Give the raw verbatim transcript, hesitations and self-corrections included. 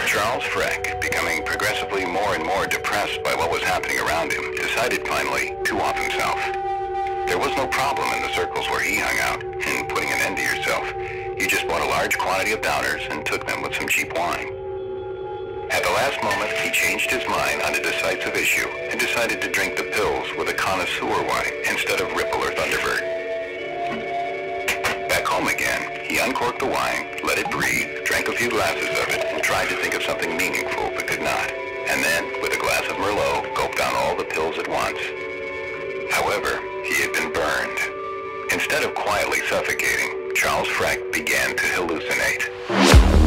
Charles Freck, becoming progressively more and more depressed by what was happening around him, decided finally to off himself. There was no problem in the circles where he hung out in putting an end to yourself. You just bought a large quantity of downers and took them with some cheap wine. At the last moment, he changed his mind on a decisive issue and decided to drink the pills with a connoisseur wine instead of Ripple or Thunderbird. Back home again, he uncorked the wine, let it breathe, drank a few glasses of it, and tried to think of something meaningful but could not. And then, with a glass of Merlot, gulped down all the pills at once. However, he had been burned. Instead of quietly suffocating, Charles Freck began to hallucinate.